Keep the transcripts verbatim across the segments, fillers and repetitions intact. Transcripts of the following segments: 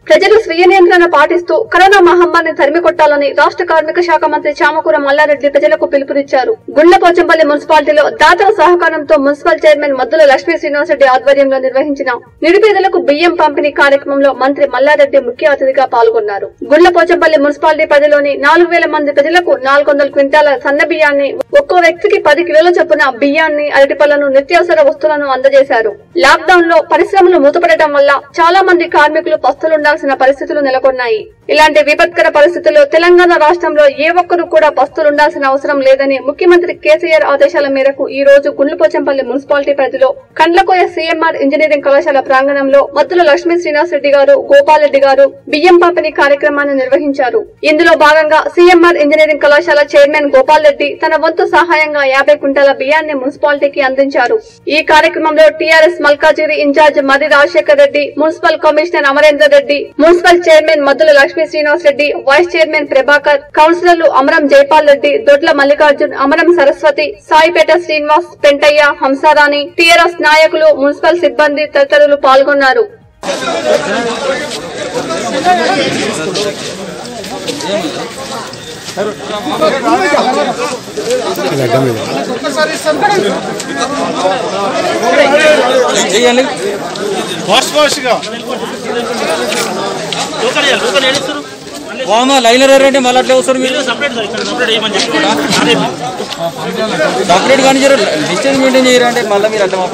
ప్రజలు స్వీయ నియంత్రణ పాటిస్తూ కరోనా మహమ్మారిని తరిమికొట్టాలని రాష్ట్ర కార్మిక శాఖ మంత్రి చామకూర మల్లారెడ్డి ప్రజలకు పిలుపునిచ్చారు. గుండ్లపోచంపల్లి మున్సిపాలిటీలో దాతల సహకారంతో మున్సిపల్ చైర్మన్ మద్దుల లక్ష్మీ శ్రీనివాసరెడ్డి ఆధ్వర్యంలో నిర్వహించిన నిరుపేదలకు బియ్యం పంపిణీ కార్యక్రమంలో మంత్రి మల్లారెడ్డి ముఖ్య అతిథిగా పాల్గొన్నారు. గుండ్లపోచంపల్లి మున్సిపాలిటీ పరిధిలోని నాలుగు వేల మంది ప్రజలకు నాలుగు వందల క్వింటాల సన్న బియ్యాన్ని, ఒక్కో వ్యక్తికి పది కిలోల చొప్పున బియ్యాన్ని, అరటిపళ్లను, నిత్యావసర వస్తువులను అందజేశారు. లాక్ డౌన్ లో పరిశ్రమలు మూతపడటం వల్ల చాలా మంది కార్మికులు పస్తులుండాల్సిన పరిస్థితులు నెలకొన్నాయి. ఇలాంటి విపత్కర పరిస్థితుల్లో తెలంగాణ రాష్ట్రంలో ఏ ఒక్కరూ కూడా పస్తులుండాల్సిన అవసరం లేదని ముఖ్యమంత్రి కేసీఆర్ ఆదేశాల మేరకు ఈ రోజు గుండ్లపోచంపల్లి మున్సిపాలిటీ పరిధిలో కండ్లకోయ సీఎంఆర్ ఇంజనీరింగ్ కళాశాల ప్రాంగణంలో మద్దుల లక్ష్మీ శ్రీనివాసరెడ్డి గారు, గోపాల్ రెడ్డి గారు బియ్యం పంపిణీ కార్యక్రమాన్ని నిర్వహించారు. ఇందులో భాగంగా సీఎంఆర్ ఇంజనీరింగ్ కళాశాల చైర్మన్ గోపాల్ రెడ్డి తన వంతు సహాయంగా యాభై క్వింటాల బియ్యాన్ని మున్సిపాలిటీకి అందించారు. ఈ కార్యక్రమంలో TRS Malkajgiri incharge Marri Rajasekhar Reddy, municipal commissioner Amarender Reddy, municipal chairman Maddula Lakshmi Srinivasa Reddy, vice chairman Prabhakar, కౌన్సిలర్లు అమరం జైపాల్ రెడ్డి, దొడ్ల మల్లికార్జున్, అమరం సరస్వతి, సాయిపేట శ్రీనివాస్, పెంటయ్య, హంసారాణి, టీఆర్ఎస్ నాయకులు, మున్సిపల్ సిబ్బంది తదితరులు పాల్గొన్నారు. లైనర్ అంటే మళ్ళీ అట్లా వస్తారు మీరు సపరేట్ కానీ డిస్టెన్స్ మెయింటైన్ చేయరు అంటే మళ్ళీ మీరు అట్లా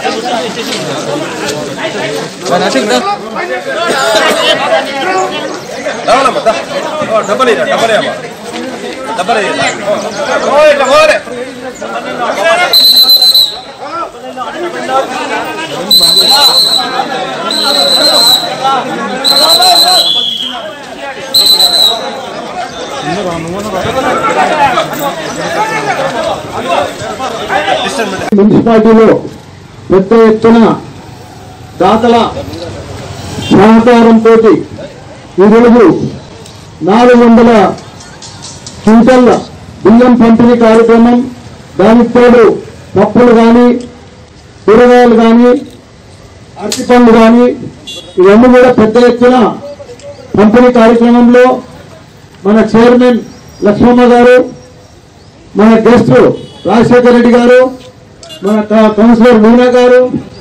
మున్సిపాలిటీలో పెద్ద ఎత్తున దాతల సహకారంతో ఈరోజు నాలుగు వందల క్వింటల్ల బియ్యం పంపిణీ కార్యక్రమం, దానికి తోడు పప్పులు కానీ, కూరగాయలు కానీ, అరటిపండ్లు కానీ ఇవన్నీ కూడా పెద్ద ఎత్తున పంపిణీ కార్యక్రమంలో మన చైర్మన్ లక్ష్మమ్మ గారు, మన గెస్ట్ రాజశేఖర్ రెడ్డి గారు, మన కౌన్సిలర్ మీనా గారు,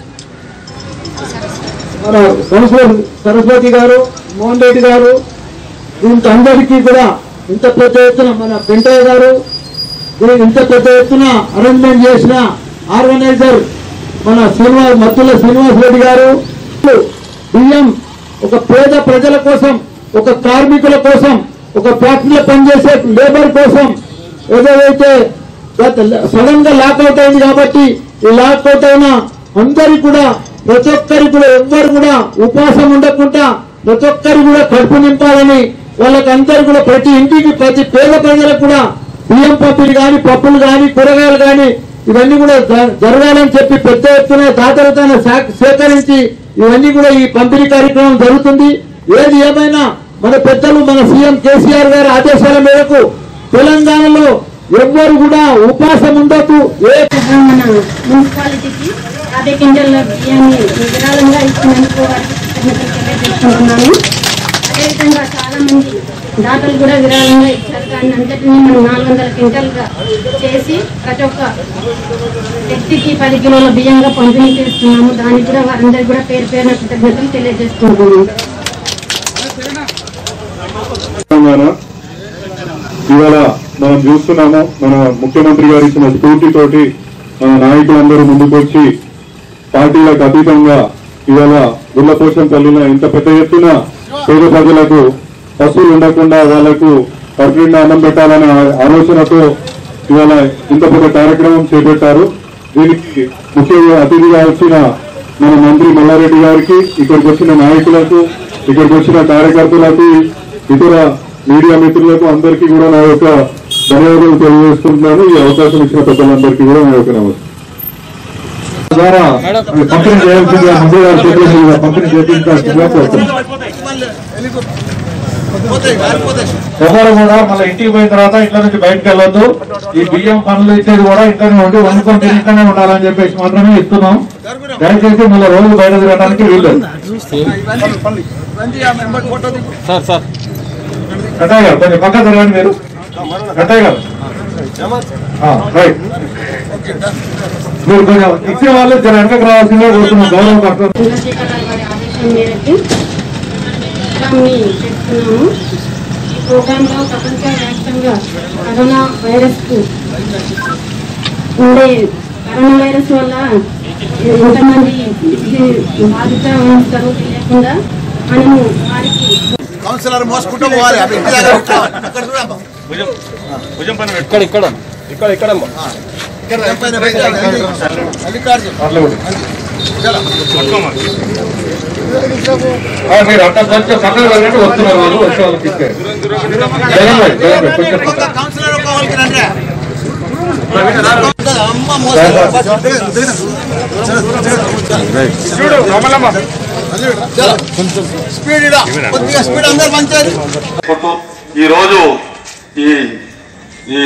మన కౌన్సిలర్ సరస్వతి గారు, మోహన్ రెడ్డి గారు, దీనికి అందరికీ కూడా ఇంత పెద్ద ఎత్తున మన పెంటయ్య గారు, ఇంత పెద్ద ఎత్తున అరేంజ్మెంట్ చేసిన ఆర్గనైజర్ మన శ్రీనివాస్ మద్దుల శ్రీనివాస్ రెడ్డి గారు, బియ్యం ఒక పేద ప్రజల కోసం, ఒక కార్మికుల కోసం, ఒక ఫ్యాక్టరీలో పనిచేసే లేబర్ కోసం ఏదైతే సడన్ గా లాక్అవుట్ అయింది కాబట్టి ఈ లాక్అవుట్ అయిన అందరికి కూడా ప్రతి ఒక్కరికి కూడా ఎవ్వరు కూడా ఉపవాసం ఉండకుండా ప్రతి ఒక్కరికి కూడా కడుపు నింపాలని, వాళ్ళకి అందరు కూడా ప్రతి ఇంటికి ప్రతి పేద ప్రజలకు కూడా బియ్యం పంపిణీ కానీ, పప్పులు కానీ, కూరగాయలు కానీ ఇవన్నీ కూడా జరగాలని చెప్పి పెద్ద ఎత్తున దాతలతో సేకరించి ఇవన్నీ కూడా ఈ పంపిణీ కార్యక్రమం జరుగుతుంది. ఏది ఏమైనా మన పెద్దలు మన సీఎం కేసీఆర్ గారి ఆదేశాల మేరకు తెలంగాణలో ఎవ్వరు కూడా ఉపవాసం ఉండొద్దు. మున్సిపాలిటీకి యాభై క్వింటాల బియ్యాన్ని విరాళంగా ఇచ్చినందుకు తెలియజేసుకుంటున్నాను. అదేవిధంగా చాలా మంది దాతలు కూడా విరాళంగా ఇచ్చారు. దాన్ని అంతటినీ మనం నాలుగు వందల క్వింటాలుగా చేసి ప్రతి ఒక్క వ్యక్తికి పది కిలోల బియ్యంగా పంపిణీ చేస్తున్నాము. దానికి కూడా వారందరికీ కూడా పేరు పేరున కృతజ్ఞతలు తెలియజేసుకుంటున్నాము. ఇవాళ మనం చూస్తున్నాము, మన ముఖ్యమంత్రి గారు ఇచ్చిన స్ఫూర్తితోటి మన నాయకులందరూ ముందుకొచ్చి పార్టీలకు అతీతంగా ఇవాళ గుండ్లపోచంపల్లిలో ఇంత పెద్ద ఎత్తున పేద ప్రజలకు పశువులు ఉండకుండా వాళ్లకు కడుపునిండా అన్నం పెట్టాలనే ఆలోచనతో ఇవాళ ఇంత పెద్ద కార్యక్రమం చేపట్టారు. దీనికి ముఖ్య అతిథిగా వచ్చిన మన మంత్రి మల్లారెడ్డి గారికి, ఇక్కడికి వచ్చిన నాయకులకు, ఇక్కడికి వచ్చిన కార్యకర్తలకు, ఇతర మీడియా మిత్రులకు అందరికీ కూడా నా యొక్క ధన్యవాదాలు తెలియజేసుకుంటున్నాను. ఈ అవకాశం ఇచ్చిన పెద్దలందరికీ కూడా నా యొక్క నమస్కారం. ద్వారా పంపిణీ చేయాల్సిందిగా మంత్రి గారు చెప్పేసి పంపిణీ చేయించాల్సిందిగా కోరుతున్నాను. ఎవరు కూడా మళ్ళీ ఇంటికి పోయిన తర్వాత ఇంట్లో నుంచి బయటకు వెళ్ళొద్దు. ఈ బియ్యం పనులు ఇచ్చేది కూడా ఇంట్లోనే ఉండి వండుకొని తిరిగితేనే ఉండాలని చెప్పేసి మాత్రమే ఇస్తున్నాం. దయచేసి మళ్ళీ రోజు బయట తిరగడానికి వీళ్ళు సార్ సార్ కట్టయ్య గారు కొంచెం పక్క తిరగండి మీరు. కట్టయ్య గారు రైట్, మీరు కొంచెం ఇచ్చిన వాళ్ళు జర వెనకకు రావాల్సిందే కోరుతున్నాం. గౌరవం కడతారు. చంద్రశేఖరరావు గారి ఆదేశం మేరకు ప్రోగ్రామ్ని చేస్తున్నాము. ఈ ప్రోగ్రాంలో ప్రపంచవ్యాప్తంగా కరోనా వైరస్కు ఉండే కరోనా వైరస్ వల్ల ఎంతమంది బాధిత వహిస్తారు తెలియకుండా మనము వారికి కౌన్సిలర్ మోసుకుంటూ పోవాలి. ఇక్కడ ఇక్కడ ఇక్కడ ఇక్కడ మీరు అంత కొంచెం పక్కన వెళ్ళండి, వస్తున్నారు వాళ్ళు వచ్చే వాళ్ళకి ఇచ్చారు. కౌన్సిలర్ కావాలి రండి. స్పీడ్ కొద్దిగా స్పీడ్ అందరు మంచిది. ఈ రోజు ఈ ఈ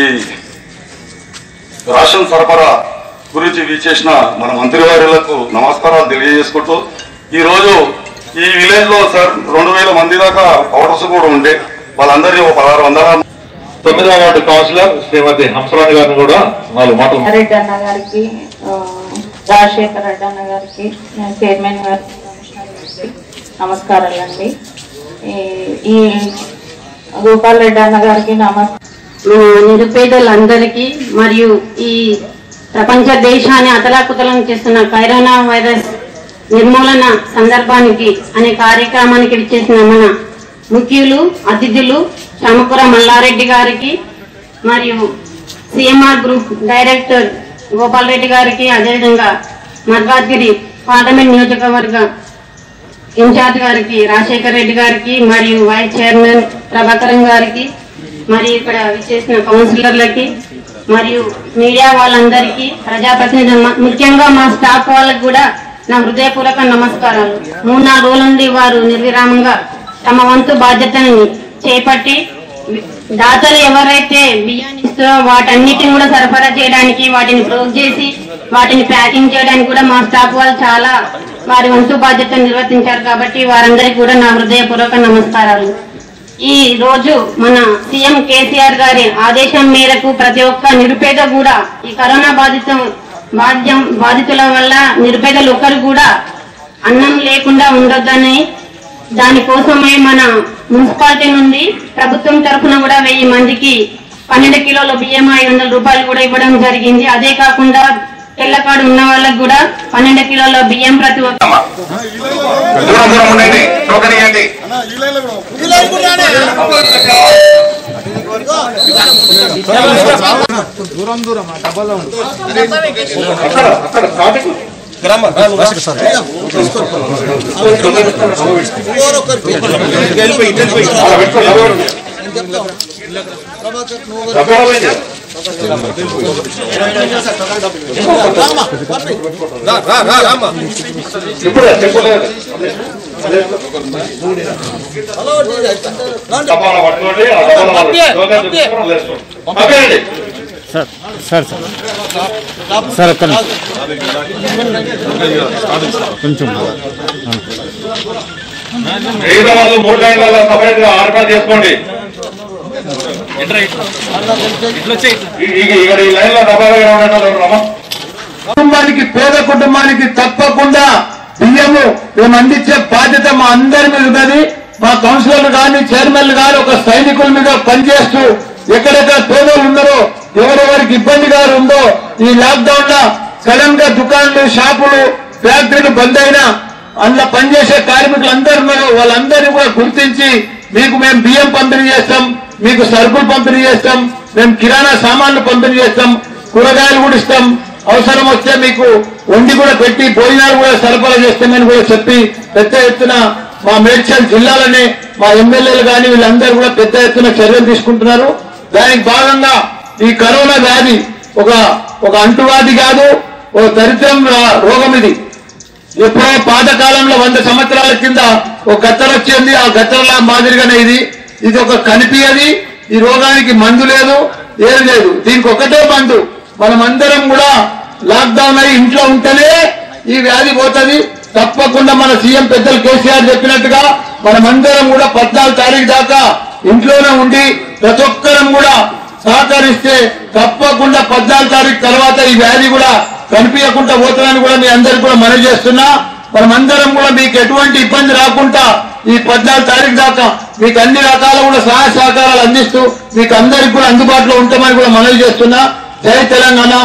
రేషన్ సరఫరా గురించి విచ్చేసిన మన మంత్రివర్యులకు నమస్కారాలు తెలియజేసుకుంటూ, ఈ రోజు ఈ విలేజ్ లో సార్ రెండు వేల మంది దాకా పౌడర్స్ కూడా ఉండే వాళ్ళందరినీ ఒక పదహారు వందల తొమ్మిదవ వార్డు కౌన్సిలర్ శ్రీమతి హంసరాణి గారిని కూడా నాలుగు మాటలు. రెడ్డి అన్న గారికి, రాజశేఖర్ రెడ్డి అన్న గారికి, చైర్మన్ గారికి, కమిషనర్ గారికి నమస్కారాలండి. ఈ గోపాల్ రెడ్డి అన్న గారికి నమస్కారం. నిరుపేదలందరికీ మరియు ఈ ప్రపంచ దేశాన్ని అతలాకుతలం చేస్తున్న కరోనా వైరస్ నిర్మూలన సందర్భానికి అనే కార్యక్రమానికి విచ్చేసిన మన ముఖ్యులు అతిథులు చామకూర మల్లారెడ్డి గారికి మరియు CMR group director Gopal Reddy గారికి, అదేవిధంగా మల్కాజ్గిరి పార్లమెంట్ నియోజకవర్గ ఇన్ఛార్జ్ గారికి రాజశేఖర్ రెడ్డి గారికి మరియు వైస్ చైర్మన్ ప్రభాకరన్ గారికి, మరియు ఇక్కడ విచ్చేసిన కౌన్సిలర్లకి మరియు మీడియా వాళ్ళందరికీ, ప్రజాప్రతినిధులు, ముఖ్యంగా మా స్టాఫ్ వాళ్ళకి కూడా నా హృదయపూర్వక నమస్కారాలు. మూడు నాలుగు రోజుల నుండి వారు నిర్విరామంగా తమ వంతు బాధ్యతని చేపట్టి దాతలు ఎవరైతే బియ్యాన్ని ఇస్తారో వాటన్నిటిని కూడా సరఫరా చేయడానికి, వాటిని ప్రోగ్ చేసి వాటిని ప్యాకింగ్ చేయడానికి కూడా మా స్టాఫ్ వాళ్ళు చాలా వారి వంతు బాధ్యతను నిర్వర్తించారు. కాబట్టి వారందరికీ కూడా నా హృదయపూర్వక నమస్కారాలు. ఈ రోజు మన సీఎం కేసీఆర్ గారి ఆదేశం మేరకు ప్రతి ఒక్క నిరుపేద కూడా ఈ కరోనా బాధిత బాధ్యం బాధితుల వల్ల నిరుపేదలు ఒకరు కూడా అన్నం లేకుండా ఉండొద్దని, దానికోసమే మన మున్సిపాలిటీ నుండి ప్రభుత్వం తరఫున కూడా వెయ్యి మందికి పన్నెండు కిలోల బియ్యం ఐదు వందల రూపాయలు కూడా ఇవ్వడం జరిగింది. అదే కాకుండా తెల్ల కార్డు ఉన్న వాళ్ళకు కూడా పన్నెండు కిలోల బియ్యం ప్రతి ఒక్క దూరం దూరం డబ్బాలో సార్ సార్ సార్ అక్కడ కొంచెం మూడు గంటల సపరేట్ గా ఆర్డర్ చేసుకోండి. కుటుంబానికి, పేద కుటుంబానికి తప్పకుండా బియ్యము మేము అందించే బాధ్యత మా అందరి మీద ఉన్నది. మా కౌన్సిలర్లు కానీ చైర్మన్లు కానీ ఒక సైనికుల మీద పనిచేస్తూ ఎక్కడెక్కడ పేదలు ఉన్నారో, ఎవరెవరికి ఇబ్బందిగా ఉందో, ఈ లాక్డౌన్ లో సడన్ గా దుకాణాలు, షాపులు, ఫ్యాక్టరీలు బంద్ అయినా అందులో పనిచేసే కార్మికులు అందరూ ఉన్నారు. వాళ్ళందరినీ కూడా గుర్తించి మీకు మేము బియ్యం పంపిణీ చేస్తాం, మీకు సరుకులు పంపిణీ చేస్తాం, మేము కిరాణా సామాన్లు పంపిణీ చేస్తాం, కూరగాయలు కూడా ఇస్తాం, అవసరం వస్తే మీకు వండి కూడా పెట్టి భోజనాలు కూడా సరఫరా చేస్తామని కూడా చెప్పి పెద్ద ఎత్తున మా మేడ్చల్ జిల్లాలోనే మా ఎమ్మెల్యేలు కానీ వీళ్ళందరూ కూడా పెద్ద ఎత్తున చర్యలు తీసుకుంటున్నారు. దానికి భాగంగా ఈ కరోనా వ్యాధి ఒక ఒక అంటువ్యాధి కాదు, ఓ దరిద్రం రోగం. ఇది ఎప్పుడో పాత కాలంలో వంద సంవత్సరాల కింద ఒక గత్తర వచ్చింది, ఆ గత్తరల మాదిరిగానే ఇది ఇది ఒక కనిపించది. ఈ రోగానికి మందు లేదు, ఏం లేదు. దీనికి ఒకటే మందు, మనమందరం కూడా లాక్డౌన్ అయి ఇంట్లో ఉంటేనే ఈ వ్యాధి పోతుంది. తప్పకుండా మన సీఎం పెద్దలు కేసీఆర్ చెప్పినట్టుగా మనమందరం కూడా పద్నాలుగు తారీఖు దాకా ఇంట్లోనే ఉండి ప్రతి ఒక్కరం కూడా సహకరిస్తే తప్పకుండా పద్నాలుగు తారీఖు తర్వాత ఈ వ్యాధి కూడా కనిపించకుండా పోతుందని కూడా మీ అందరికి కూడా మనవి చేస్తున్నా. మనమందరం కూడా మీకు ఎటువంటి ఇబ్బంది రాకుండా ఈ పద్నాలుగు తారీఖు దాకా మీకు అన్ని రకాల కూడా సహాయ సహకారాలు అందిస్తూ మీకు అందరికి కూడా అందుబాటులో ఉంటామని కూడా మనవి చేస్తున్నా. జై తెలంగాణ.